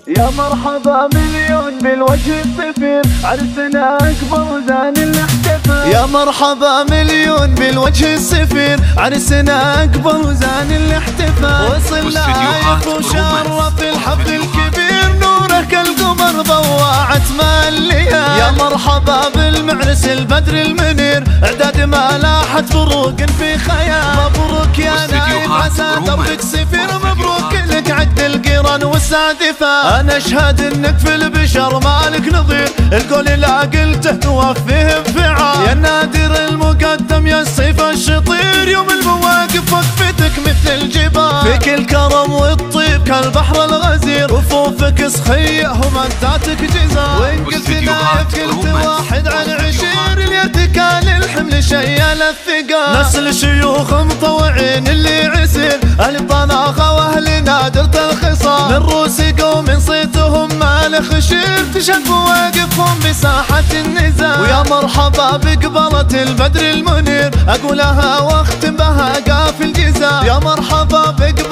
يا مرحبا مليون بالوجه الصفير، عرسنا أكبر وزان الاحتفال. يا مرحبا مليون بالوجه الصفير، عرسنا أكبر وزان الاحتفال. وصل لايف وشرف الحفل الكبير، نورك القمر ضواعت مالية. يا مرحبا بالمعرس البدر المنير، اعداد ما لاحت فروق في خيال. مبروك يا نايف عسى دربك سفير، مبروك لك عقد القران والسادفة. أنا أشهد إنك في البشر مالك نظير، القول لا قلته توفيه بفعال. يا النادر المقدم يا السيف الشطير، يوم المواقف وقفتك مثل الجبال. فيك الكرم والطيب كالبحر الغزير، وفوفك سخية ومداتك جزال. وإن قلت نايف قلت واحد عن عشير، اليتكال الحمل شيال الثقال. نسل شيوخ مطوعين اللي عسير، أهل طناخة وأهل نادرة الخصال. من روس قوم صيتهم مال خشير، تشهد مواقفهم بساحة النزال. ويا مرحبا بقبلة البدر المنير، أقولها واختم بها قافل جزال. يا مرحبا